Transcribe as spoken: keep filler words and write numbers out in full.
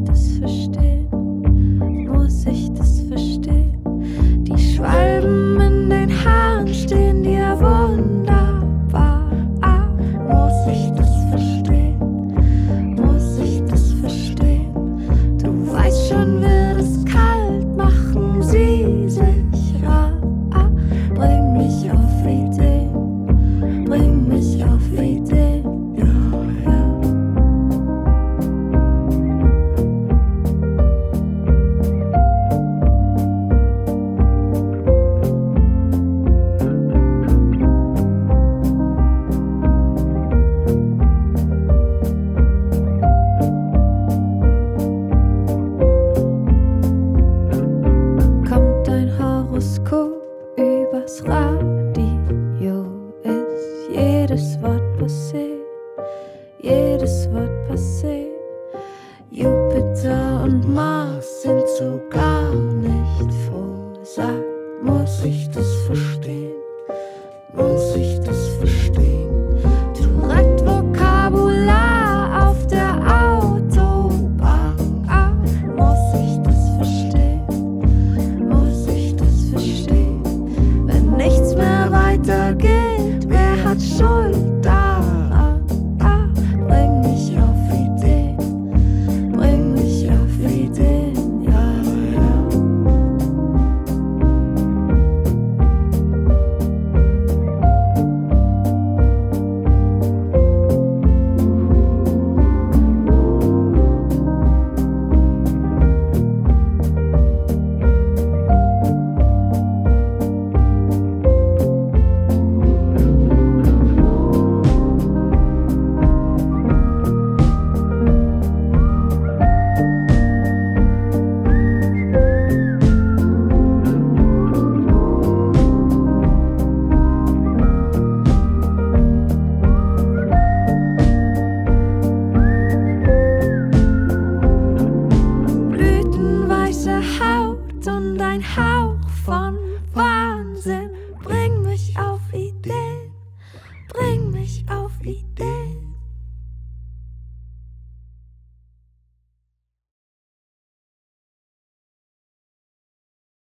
das verstehen? Muss ich das verstehen? Die Schwalben in den Haaren stehen dir wunderbar. Ah, muss ich das verstehen? Muss ich das verstehen? Du weißt schon, wird es kalt, machen sie sich rar. Ah, bring mich auf Ideen, bring mich auf Ideen. Bring mich auf Ideen,